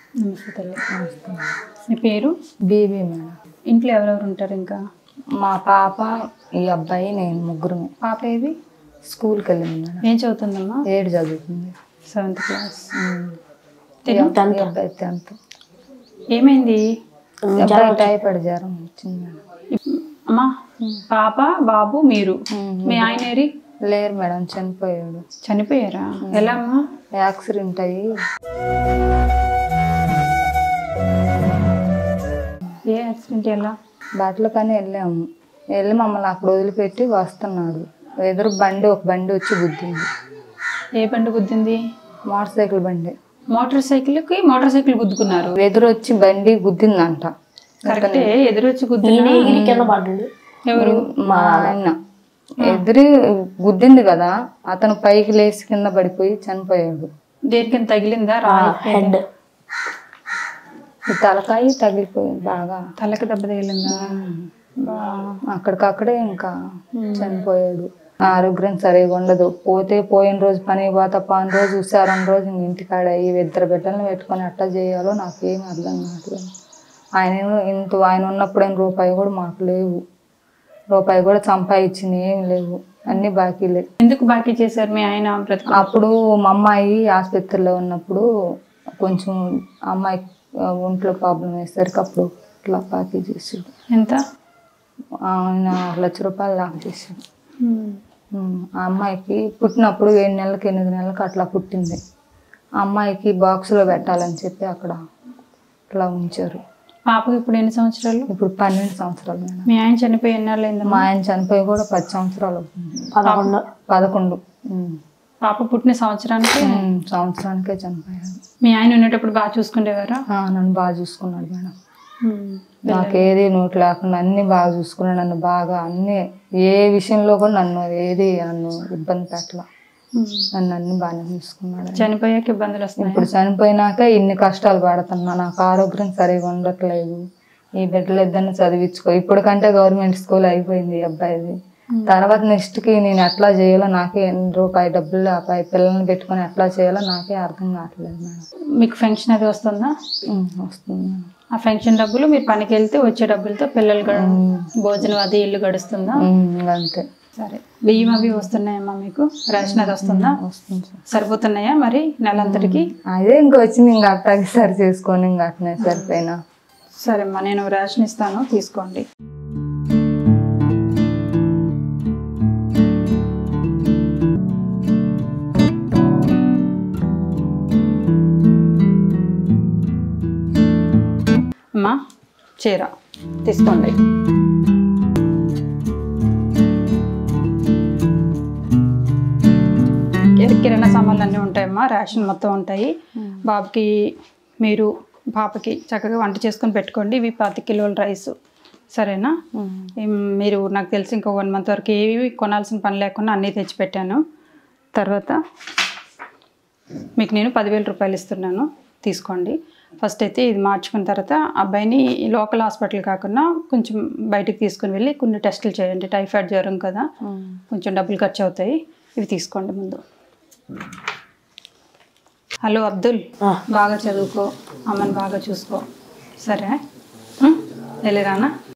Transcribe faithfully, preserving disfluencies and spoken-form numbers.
నమస్తే తల్లి. మీ పేరు? Baby madam. ఇంట్లో ఎవరెవరు ఉంటారు? ఇంకా మా పాప, ఈ అబ్బాయి, నేను ముగ్గురు. పాప ఏది? స్కూల్కి వెళ్ళింది మేడం. ఏం చదువుతుందమ్మా? ఏడు చదువుతుంది. Seventh class. అబ్బాయి టెన్త్. ఏమైంది? అబ్బాయి టైఫాయిడ్ జ్వరం వచ్చింది మేడం. అమ్మా, పాప బాబు మీరు, మీ ఆయన ఏరి? లేరు మేడం, చనిపోయాడు. చనిపోయారా? ఎలా అమ్మా? యాక్సిడెంట్ అయ్యి. ఏ యాక్సిడెంట్? ఎలా? బట్టలు కానీ వెళ్ళాము. వెళ్ళి మమ్మల్ని అక్కడ వదిలిపెట్టి వస్తున్నాడు. ఎదురు బండి, ఒక బండి వచ్చి గుద్దింది. ఏ బండి గుద్దింది? మోటార్ సైకిల్ బండి. మోటార్ సైకిల్కి మోటార్ సైకిల్ గుద్దుకున్నారు? ఎదురు వచ్చి బండి గుద్దిందంట. కరెక్టే, ఎదురు వచ్చి గుద్దింది. ఎవరు? మా ఆయన. ఎదురు గుద్దింది కదా, అతను పైకి లేచి కింద పడిపోయి చనిపోయాడు. దేనికైనా తగిలిందా? హెడ్, తలకాయ తగిలిపోయింది బాగా. తలకి దెబ్బ తగిలిందా? అక్కడికక్కడే ఇంకా చనిపోయాడు. ఆరోగ్యం సరిగా ఉండదు. పోతే పోయిన రోజు పని పోతా, పని రోజు చూసారని రోజు ఇంటికాడ ఈ ఇద్దరు బిడ్డలను పెట్టుకొని ఎట్లా చేయాలో నాకేం అర్థం కావట్లేదు. ఆయన ఇంత ఆయన ఉన్నప్పుడు ఏం రూపాయి కూడా మాకు లేవు. రూపాయి కూడా సంపాదించింది ఏం లేవు, అన్ని బాకీలే. ఎందుకు బాకీ చేశారు మీ ఆయన? అప్పుడు మా అమ్మాయి ఆసుపత్రిలో ఉన్నప్పుడు కొంచెం అమ్మాయి ఒంట్లో ప్రాబ్లం వేసరికి అప్పుడు ఇట్లా బాకీ చేసాడు. ఎంత? ఆయన లక్ష రూపాయలు లాక్ చేసాడు. ఆ అమ్మాయికి పుట్టినప్పుడు ఏడు నెలలకి ఎనిమిది నెలలకు అట్లా పుట్టింది. ఆ అమ్మాయికి బాక్స్లో పెట్టాలని చెప్పి అక్కడ అట్లా ఉంచారు. పాపకి ఇప్పుడు ఎన్ని సంవత్సరాలు? ఇప్పుడు పన్నెండు సంవత్సరాలు మేడం. మీ ఆయన చనిపోయి ఎన్నాళ్ళు అయింది? మా ఆయన చనిపోయి కూడా పది సంవత్సరాలు అవుతుంది. పదకొండు పదకొండు పాప పుట్టిన సంవత్సరానికి సంవత్సరానికే చనిపోయాడు. మీ ఆయన ఉండేటప్పుడు బాగా చూసుకునేవారా? నన్ను బాగా చూసుకున్నాడు మేడం. నాకేది నోటు లేకుండా అన్ని బాగా చూసుకున్నాడు. నన్ను బాగా అన్ని ఏ విషయంలో కూడా నన్ను ఏది నన్ను ఇబ్బంది పెట్టలా. నన్ను అన్ని బాగానే చూసుకున్నాడు. చనిపోయాక ఇబ్బందులు వస్తాయి. ఇప్పుడు చనిపోయినాక ఇన్ని కష్టాలు పడుతున్నా. నాకు ఆరోగ్యం సరిగా ఉండట్లేదు. ఈ బిడ్డలు ఇద్దరిని చదివించుకో. ఇప్పటికంటే గవర్నమెంట్ స్కూల్ అయిపోయింది అబ్బాయిది. తర్వాత నెక్స్ట్కి నేను ఎట్లా చేయాలో నాకే, రూపాయి డబ్బులు అబ్బాయి పిల్లల్ని పెట్టుకొని ఎట్లా చేయాలో నాకే అర్థం కావట్లేదు మేడం. మీకు పెన్షన్ అది వస్తుందా? వస్తుంది. ఆ పెన్షన్ డబ్బులు మీరు పనికి వెళ్తే వచ్చే డబ్బులతో పిల్లలు భోజనం అది ఇల్లు గడుస్తుందా? అంతే. సరే, బియ్యం అవి వస్తున్నాయమ్మా మీకు? రేషన్ అది వస్తుందా? వస్తుంది. సరిపోతున్నాయా మరి నెలంతటికి? అదే ఇంకా వచ్చింది, ఇంకా అట్టాకి సరి చేసుకొని ఇంకా అట్నే సరిపోయినా. సరే అమ్మా, నేను రేషన్ ఇస్తాను, తీసుకోండి. అమ్మా, చీర తీసుకోండి. కిరాణా సామాన్లు అన్నీ ఉంటాయమ్మా, రేషన్ మొత్తం ఉంటాయి. బాబుకి మీరు పాపకి చక్కగా వంట చేసుకొని పెట్టుకోండి. ఇవి పాతి కిలోల రైస్, సరేనా? మీరు నాకు తెలిసి ఇంకో వన్ మంత్ వరకు ఏవి కొనాల్సిన పని లేకుండా అన్నీ తెచ్చిపెట్టాను. తర్వాత మీకు నేను పదివేల రూపాయలు ఇస్తున్నాను, తీసుకోండి. ఫస్ట్ అయితే ఇది మార్చుకున్న తర్వాత అబ్బాయిని లోకల్ హాస్పిటల్ కాకుండా కొంచెం బయటికి తీసుకుని వెళ్ళి కొన్ని టెస్టులు చేయండి. టైఫాయిడ్ జ్వరం కదా, కొంచెం డబ్బులు ఖర్చు అవుతాయి. ఇవి తీసుకోండి ముందు. హలో అబ్దుల్, బాగా చదువుకో, అమ్మని బాగా చూసుకో, సరే? వెళ్ళిరానా?